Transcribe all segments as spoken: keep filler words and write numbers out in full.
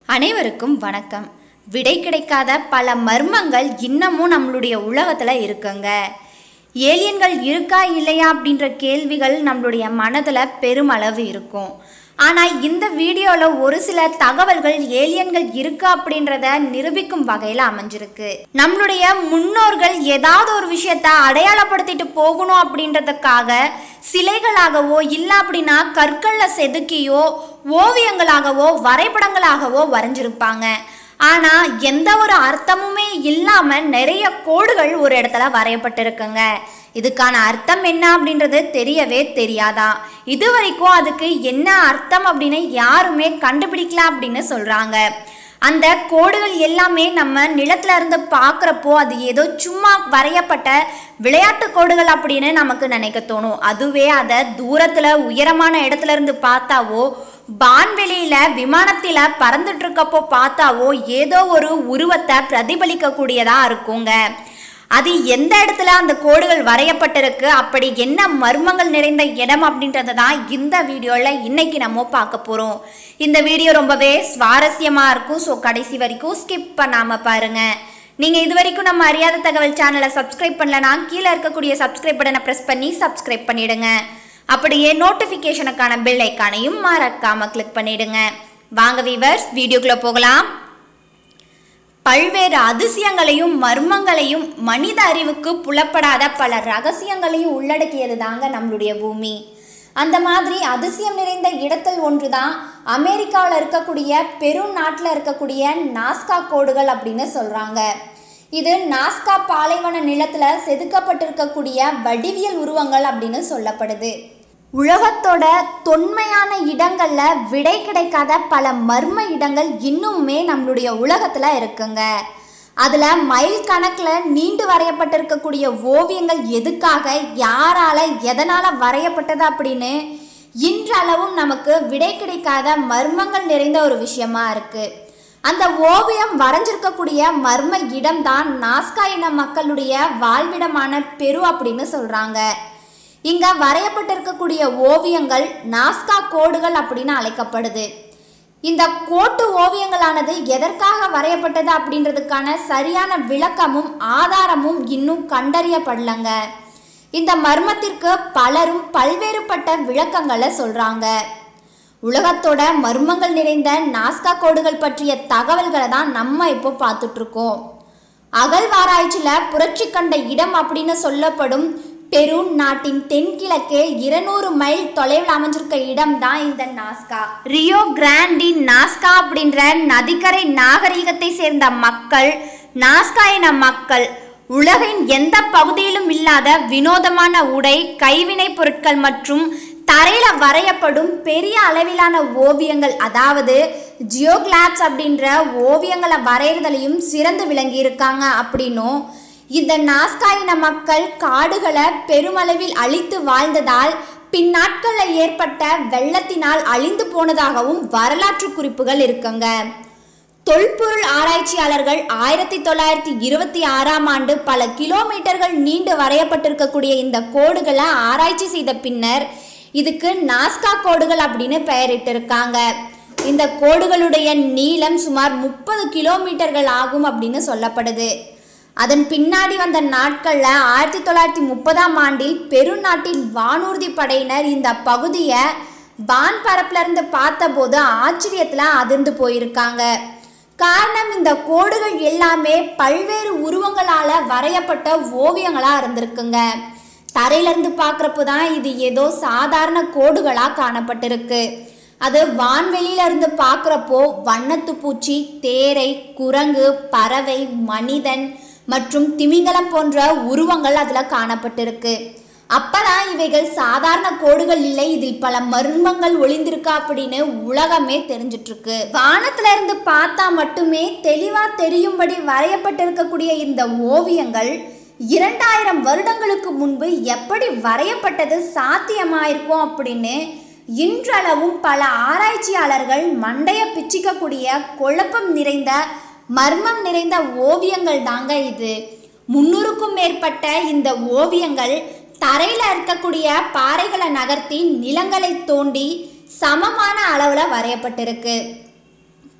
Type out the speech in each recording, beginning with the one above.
அனைவருக்கும் வணக்கம். விடை கிடைக்காத பல மர்மங்கள் இன்னமும் நம்மளுடைய உலகத்துல இருக்குங்க. ஏலியன்கள் இருக்கா இல்லையா அப்படின்ற கேள்விகள் நம்மளுடைய மனதுல பெருமளவு இருக்கும். ஆனால் இந்த வீடியோவில் ஒரு சில தகவல்கள் ஏலியன்கள் இருக்கா அப்படின்றத நிரூபிக்கும் வகையில் அமைஞ்சிருக்கு. நம்மளுடைய முன்னோர்கள் ஏதாவது ஒரு விஷயத்த அடையாளப்படுத்திட்டு போகணும் அப்படின்றதுக்காக சிலைகளாகவோ இல்லை அப்படின்னா கற்களில் செதுக்கியோ ஓவியங்களாகவோ வரைபடங்களாகவோ வரைஞ்சிருப்பாங்க. ஆனால் எந்த ஒரு அர்த்தமுமே இல்லாமல் நிறைய கோடுகள் ஒரு இடத்துல வரையப்பட்டிருக்குங்க. இதுக்கான அர்த்தம் என்ன அப்படின்றது தெரியவே தெரியாதா. இது வரைக்கும் அதுக்கு என்ன அர்த்தம் அப்படின்னு யாருமே கண்டுபிடிக்கல அப்படின்னு சொல்கிறாங்க. அந்த கோடுகள் எல்லாமே நம்ம நிலத்துல இருந்து பார்க்குறப்போ அது ஏதோ சும்மா வரையப்பட்ட விளையாட்டு கோடுகள் அப்படின்னு நமக்கு நினைக்க தோணும். அதுவே அதை தூரத்தில் உயரமான இடத்துல இருந்து பார்த்தாவோ வான்வெளியில் விமானத்தில் பறந்துட்டு இருக்கப்போ பார்த்தாவோ ஏதோ ஒரு உருவத்தை பிரதிபலிக்க கூடியதாக இருக்குங்க. அது எந்த இடத்துல அந்த கோடுகள் வரையப்பட்டிருக்கு, அப்படி என்ன மர்மங்கள் நிறைந்த இடம் அப்படின்றத தான் இந்த வீடியோவில் இன்னைக்கு நம்ம பார்க்க போகிறோம். இந்த வீடியோ ரொம்பவே சுவாரஸ்யமாக இருக்கும். ஸோ கடைசி வரைக்கும் ஸ்கிப் பண்ணாமல் பாருங்கள். நீங்கள் இது வரைக்கும் நம்ம அறியாத தகவல் சேனலை சப்ஸ்கிரைப் பண்ணலனா கீழே இருக்கக்கூடிய சப்ஸ்கிரைப் பட்டனை ப்ரெஸ் பண்ணி சப்ஸ்கிரைப் பண்ணிவிடுங்க. அப்படியே நோட்டிஃபிகேஷனுக்கான பெல் ஐக்கானையும் மறக்காமல் கிளிக் பண்ணிவிடுங்க. வாங்க வீவர்ஸ், வீடியோக்குள்ளே போகலாம். பல்வேறு அதிசயங்களையும் மர்மங்களையும் மனித அறிவுக்கு புலப்படாத பல ரகசியங்களையும் உள்ளடக்கியது தாங்க நம்மளுடைய பூமி. அந்த மாதிரி அதிசயம் நிறைந்த இடத்தில் ஒன்று தான் அமெரிக்காவில் இருக்கக்கூடிய பெரு நாட்டில் இருக்கக்கூடிய நாஸ்கா கோடுகள் அப்படின்னு சொல்கிறாங்க. இது நாஸ்கா பாலைவன நிலத்தில் செதுக்கப்பட்டிருக்கக்கூடிய வடிவியல் உருவங்கள் அப்படின்னு சொல்லப்படுது. உலகத்தோட தொன்மையான இடங்களில் விடை கிடைக்காத பல மர்ம இடங்கள் இன்னுமே நம்மளுடைய உலகத்தில் இருக்குங்க. அதில் மைல் கணக்கில் நீண்டு வரையப்பட்டிருக்கக்கூடிய ஓவியங்கள் எதுக்காக, யாரால், எதனால் வரையப்பட்டது அப்படின்னு இன்றளவும் நமக்கு விடை கிடைக்காத மர்மங்கள் நிறைந்த ஒரு விஷயமா இருக்குது. அந்த ஓவியம் வரைஞ்சிருக்கக்கூடிய மர்ம இடம்தான் நாஸ்கா இன மக்களுடைய வாழ்விடமான பெரு அப்படின்னு சொல்கிறாங்க. இங்கே வரையப்பட்டிருக்கக்கூடிய ஓவியங்கள் நாஸ்கா கோடுகள் அப்படின்னு அழைக்கப்படுது. இந்த கோட்டு ஓவியங்களானது எதற்காக வரையப்பட்டது அப்படின்றதுக்கான சரியான விளக்கமும் ஆதாரமும் இன்னும் கண்டறியப்படலங்க. இந்த மர்மத்திற்கு பலரும் பல்வேறுபட்ட விளக்கங்களை சொல்கிறாங்க. உலகத்தோட மர்மங்கள் நிறைந்த நாஸ்கா கோடுகள் பற்றிய தகவல்களை தான் நம்ம இப்போ பார்த்துட்ருக்கோம். அகழ்வாராய்ச்சியில் புரட்சி கண்ட இடம் அப்படின்னு சொல்லப்படும் பெரு நாட்டின் தென்கிழக்கே இருநூறு மைல் தொலைவில் அமைஞ்சிருக்க இடம் தான் இந்த நாஸ்கா. ரியோ கிராண்டி நாஸ்கா அப்படின்ற நதிக்கரை நாகரிகத்தை சேர்ந்த மக்கள் நாஸ்கா இன மக்கள் உலகின் எந்த பகுதியிலும் இல்லாத வினோதமான உடை, கைவினை பொருட்கள் மற்றும் தரையில் வரையப்படும் பெரிய அளவிலான ஓவியங்கள், அதாவது ஜியோகிளாப்ஸ் அப்படின்ற ஓவியங்களை வரைகிறதுலையும் சிறந்து விளங்கி இருக்காங்க. அப்படின்னும் இந்த நாஸ்கா இன மக்கள் காடுகளை பெருமளவில் அழித்து வாழ்ந்ததால் பின்னாட்களில் ஏற்பட்ட வெள்ளத்தினால் அழிந்து போனதாகவும் வரலாற்று குறிப்புகள் இருக்குங்க. தொல்பொருள் ஆராய்ச்சியாளர்கள் ஆயிரத்தி தொள்ளாயிரத்தி இருபத்தி ஆறாம் ஆண்டு பல கிலோமீட்டர்கள் நீண்டு வரையப்பட்டிருக்கக்கூடிய இந்த கோடுகளை ஆராய்ச்சி செய்த பின்னர் இதுக்கு நாஸ்கா கோடுகள் அப்படின்னு பெயரிட்டிருக்காங்க. இந்த கோடுகளுடைய நீளம் சுமார் முப்பது கிலோமீட்டர்கள் ஆகும் அப்படின்னு சொல்லப்படுது. அதன் பின்னாடி வந்த நாட்களில் ஆயிரத்தி தொள்ளாயிரத்தி முப்பதாம் ஆண்டில் பெரு நாட்டின் வானூர்தி படையினர் இந்த பகுதியை வான் பரப்பிலிருந்து பார்த்தபோது ஆச்சரியத்தில் அதிர்ந்து போயிருக்காங்க. காரணம், இந்த கோடுகள் எல்லாமே பல்வேறு உருவங்களால் வரையப்பட்ட ஓவியங்களாக இருந்திருக்குங்க. தரையிலிருந்து பார்க்குறப்போ தான் இது ஏதோ சாதாரண கோடுகளாக காணப்பட்டிருக்கு. அது வான்வெளியிலிருந்து பார்க்குறப்போ வண்ணத்து பூச்சி, தேரை, குரங்கு, பறவை, மனிதன் மற்றும் திமிங்கலம் போன்ற உருவங்கள் அதில் காணப்பட்டிருக்கு. அப்பதான் இவைகள் சாதாரண கோடுகள் இல்லை, இதில் பல மர்மங்கள் ஒளிந்திருக்கா அப்படின்னு உலகமே தெரிஞ்சிட்டு இருக்கு. வானத்துல இருந்து பார்த்தா மட்டுமே தெளிவா தெரியும்படி வரையப்பட்டிருக்கக்கூடிய இந்த ஓவியங்கள் இரண்டாயிரம் வருடங்களுக்கு முன்பு எப்படி வரையப்பட்டது சாத்தியமாயிருக்கும் அப்படின்னு இன்றளவும் பல ஆராய்ச்சியாளர்கள் மண்டைய பிச்சிக்கக்கூடிய குழப்பம் நிறைந்த மர்மம் நிறைந்த ஓவியங்கள் தாங்க இது. முன்னூறுக்கும் மேற்பட்ட இந்த ஓவியங்கள் தரையில் இருக்கக்கூடிய பாறைகளை நகர்த்தி நிலங்களை தோண்டி சமமான அளவில் வரையப்பட்டிருக்கு.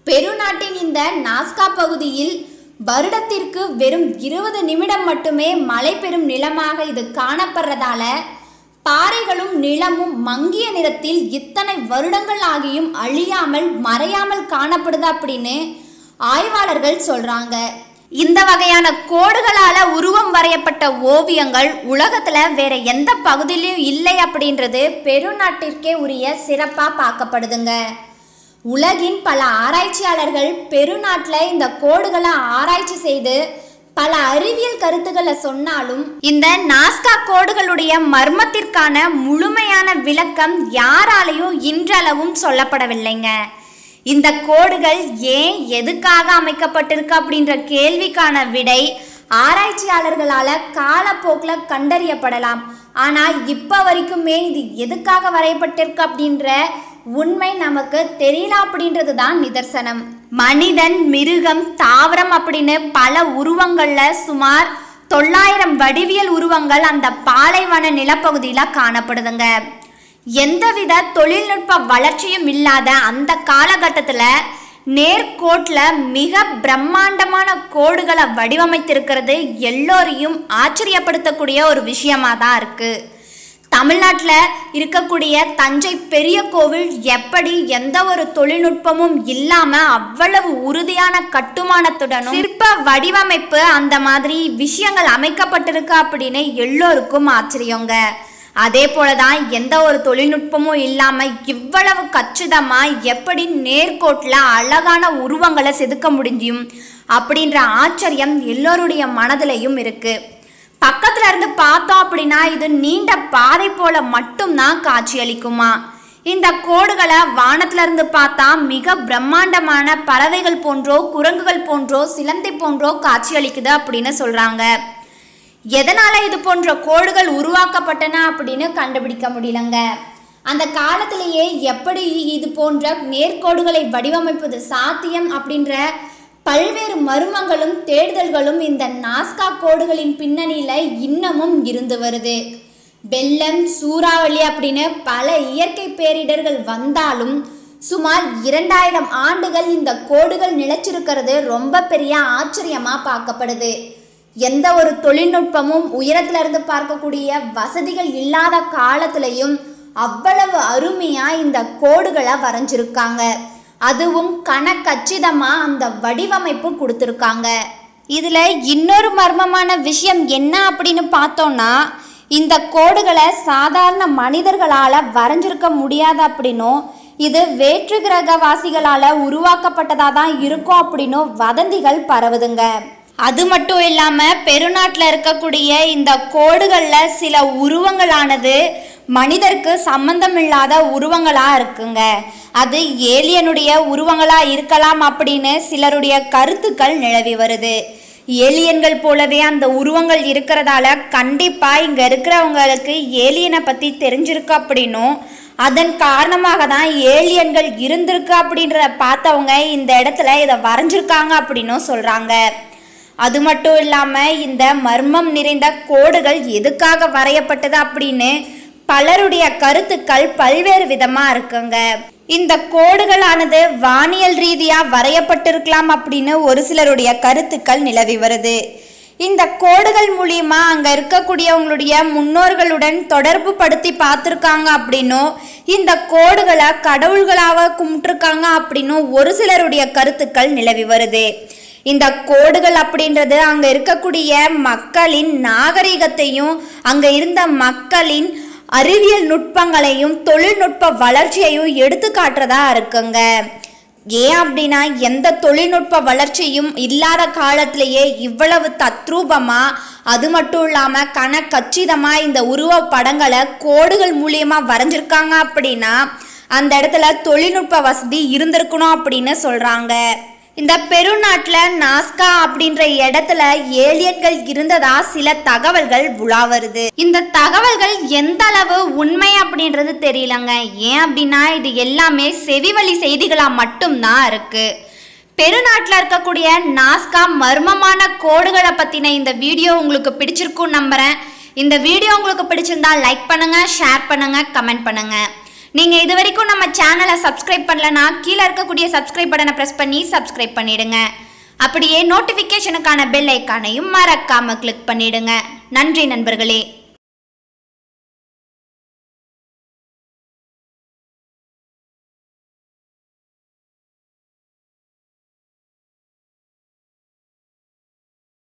பெருநாட்டின் இந்த நாஸ்கா பகுதியில் வருடத்திற்கு வெறும் இருபது நிமிடம் மட்டுமே மழை பெறும் நிலமாக இது காணப்படுறதால பாறைகளும் நிலமும் மங்கிய நிறத்தில் இத்தனை வருடங்கள் ஆகியும் அழியாமல் மறையாமல் காணப்படுது அப்படின்னு ஆய்வாளர்கள் சொல்றாங்க. இந்த வகையான கோடுகளால உருவம் வரையப்பட்ட ஓவியங்கள் உலகத்துல வேற எந்த பகுதியிலும் இல்லை அப்படின்றது பெருநாட்டிற்கே உரிய சிறப்பா பார்க்கப்படுதுங்க. உலகின் பல ஆராய்ச்சியாளர்கள் பெருநாட்டில் இந்த கோடுகளை ஆராய்ச்சி செய்து பல அறிவியல் கருத்துக்களை சொன்னாலும் இந்த நாஸ்கா கோடுகளுடைய மர்மத்திற்கான முழுமையான விளக்கம் யாராலையும் இன்றளவும் சொல்லப்படவில்லைங்க. இந்த கோடுகள் ஏன் எதுக்காக அமைக்கப்பட்டிருக்கு அப்படின்ற கேள்விக்கான விடை ஆராய்ச்சியாளர்களால காலப்போக்கில் கண்டறியப்படலாம். ஆனால் இப்போ வரைக்குமே இது எதுக்காக வரையப்பட்டிருக்கு அப்படின்ற உண்மை நமக்கு தெரியல அப்படின்றது தான் நிதர்சனம். மனிதன், மிருகம், தாவரம் அப்படின்னு பல உருவங்கள்ல சுமார் தொள்ளாயிரம் வடிவியல் உருவங்கள் அந்த பாலைவன நிலப்பகுதியில் காணப்படுதுங்க. எந்தவித தொழில்நுட்ப வளர்ச்சியும் இல்லாத அந்த காலகட்டத்தில் நேர்கோட்டில் மிக பிரம்மாண்டமான கோடுகளை வடிவமைத்திருக்கிறது எல்லோரையும் ஆச்சரியப்படுத்தக்கூடிய ஒரு விஷயமாக தான் இருக்குது. தமிழ்நாட்டில் இருக்கக்கூடிய தஞ்சை பெரிய கோவில் எப்படி எந்த ஒரு தொழில்நுட்பமும் இல்லாமல் அவ்வளவு உறுதியான கட்டுமானத்துடனும் சிற்ப வடிவமைப்பு அந்த மாதிரி விஷயங்கள் அமைக்கப்பட்டிருக்கு அப்படின்னு எல்லோருக்கும் ஆச்சரியங்க. அதே போலதான் எந்த ஒரு தொழில்நுட்பமும் இல்லாமல் இவ்வளவு கச்சிதமாக எப்படி நேர்கோட்டில் அழகான உருவங்களை செதுக்க முடியும் அப்படின்ற ஆச்சரியம் எல்லோருடைய மனதிலையும் இருக்கு. பக்கத்துல இருந்து பார்த்தோம் அப்படின்னா இது நீண்ட பாதை போல மட்டும்தான் காட்சி அளிக்குமா. இந்த கோடுகளை வானத்துல இருந்து பார்த்தா மிக பிரம்மாண்டமான பறவைகள் போன்றோ குரங்குகள் போன்றோ சிலந்தி போன்றோ காட்சி அளிக்குது அப்படின்னு சொல்றாங்க. எதனால இது போன்ற கோடுகள் உருவாக்கப்பட்டன அப்படின்னு கண்டுபிடிக்க முடியலங்க. அந்த காலத்திலேயே எப்படி இது போன்ற நேர்கோடுகளை வடிவமைப்பது சாத்தியம் அப்படின்ற பல்வேறு மர்மங்களும் தேடுதல்களும் இந்த நாஸ்கா கோடுகளின் பின்னணியில இன்னமும் இருந்து வருது. வெள்ளம், சூறாவளி அப்படின்னு பல இயற்கை பேரிடர்கள் வந்தாலும் சுமார் இரண்டாயிரம் ஆண்டுகள் இந்த கோடுகள் நிலைச்சிருக்கிறது ரொம்ப பெரிய ஆச்சரியமா பார்க்கப்படுது. எந்த ஒரு தொழில்நுட்பமும் உயரத்துல இருந்து பார்க்கக்கூடிய வசதிகள் இல்லாத காலத்திலையும் அவ்வளவு அருமையா இந்த கோடுகளை வரைஞ்சிருக்காங்க. அதுவும் கணக்கச்சிதமா அந்த வடிவமைப்பு கொடுத்துருக்காங்க. இதுல இன்னொரு மர்மமான விஷயம் என்ன அப்படின்னு பார்த்தோம்னா இந்த கோடுகளை சாதாரண மனிதர்களால வரைஞ்சிருக்க முடியாது அப்படின்னும் இது வேற்று கிரகவாசிகளால உருவாக்கப்பட்டதா தான் இருக்கும் அப்படின்னும் வதந்திகள் பரவுதுங்க. அது மட்டும் இல்லாம பெருநாட்டில் இருக்கக்கூடிய இந்த கோடுகள்ல சில உருவங்களானது மனிதருக்கு சம்பந்தமில்லாத உருவங்களா இருக்குங்க. அது ஏலியனுடைய உருவங்களா இருக்கலாம் அப்படின்னு சிலருடைய கருத்துக்கள் நிலவி வருது. ஏலியன்கள் போலவே அந்த உருவங்கள் இருக்கிறதால கண்டிப்பா இங்க இருக்கிறவங்களுக்கு ஏலியனை பத்தி தெரிஞ்சிருக்கு அப்படின்னும் அதன் காரணமாக தான் ஏலியன்கள் இருந்திருக்கு அப்படின்றத பார்த்தவங்க இந்த இடத்துல இதை வரைஞ்சிருக்காங்க அப்படின்னும் சொல்றாங்க. அது மட்டும் இல்லாம இந்த மர்மம் நிறைந்த கோடுகள் எதுக்காக வரையப்பட்டது அப்படின்னு பலருடைய கருத்துக்கள் பல்வேறு விதமா இருக்குங்க. இந்த கோடுகளானது வானியல் ரீதியா வரையப்பட்டிருக்கலாம் அப்படின்னு ஒரு சிலருடைய கருத்துக்கள் நிலவி வருது. இந்த கோடுகள் மூலியமா அங்க இருக்கக்கூடியவங்களுடைய முன்னோர்களுடன் தொடர்பு படுத்தி பார்த்துருக்காங்க அப்படின்னும் இந்த கோடுகளை கடவுள்களாக கும்பிட்டுருக்காங்க அப்படின்னும் ஒரு சிலருடைய கருத்துக்கள் நிலவி வருது. இந்த கோடுகள் அப்படின்றது அங்க இருக்கக்கூடிய மக்களின் நாகரிகத்தையும் அங்க இருந்த மக்களின் அறிவியல் நுட்பங்களையும் தொழில்நுட்ப வளர்ச்சியையும் எடுத்து காட்டுறதா இருக்குங்க. ஏன் அப்படின்னா எந்த தொழில்நுட்ப வளர்ச்சியும் இல்லாத காலத்திலேயே இவ்வளவு தத்ரூபமா அது மட்டும் இல்லாம கணக்கச்சிதமா இந்த உருவ படங்களை கோடுகள் மூலியமா வரைஞ்சிருக்காங்க அப்படின்னா அந்த இடத்துல தொழில்நுட்ப வசதி இருந்திருக்கணும் அப்படின்னு சொல்றாங்க. இந்த பெருநாட்டில் நாஸ்கா அப்படின்ற இடத்துல ஏலியன்கள் இருந்ததா சில தகவல்கள் உலா வருது. இந்த தகவல்கள் எந்த அளவு உண்மை அப்படின்றது தெரியலங்க. ஏன் அப்படின்னா இது எல்லாமே செவிவழி செய்திகளா மட்டும்தான் இருக்கு. பெருநாட்டில் இருக்கக்கூடிய நாஸ்கா மர்மமான கோடுகளை பத்தின இந்த வீடியோ உங்களுக்கு பிடிச்சிருக்குன்னு நம்புறேன். இந்த வீடியோ உங்களுக்கு பிடிச்சிருந்தா லைக் பண்ணுங்க, ஷேர் பண்ணுங்க, கமெண்ட் பண்ணுங்க. நீங்கள் இது வரைக்கும் நம்ம சேனலை சப்ஸ்கிரைப் பண்ணலனா கீழே இருக்கக்கூடிய சப்ஸ்கிரைப் பட்டனை ப்ரெஸ் பண்ணி சப்ஸ்கிரைப் பண்ணிடுங்க. அப்படியே நோட்டிஃபிகேஷனுக்கான பெல் ஐக்கானையும் மறக்காம கிளிக் பண்ணிடுங்க. நன்றி நண்பர்களே.